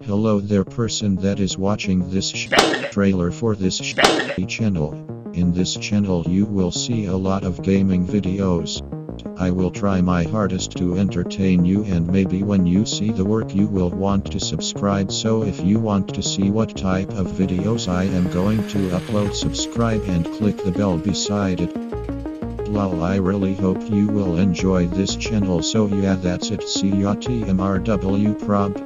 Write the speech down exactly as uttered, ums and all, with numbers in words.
Hello there person that is watching this sh trailer for this sh channel. In this channel you will see a lot of gaming videos. I will try my hardest to entertain you, and maybe when you see the work you will want to subscribe. So if you want to see what type of videos I am going to upload, subscribe and click the bell beside it. Lol, I really hope you will enjoy this channel. So yeah, that's it. See ya, T M R W prob.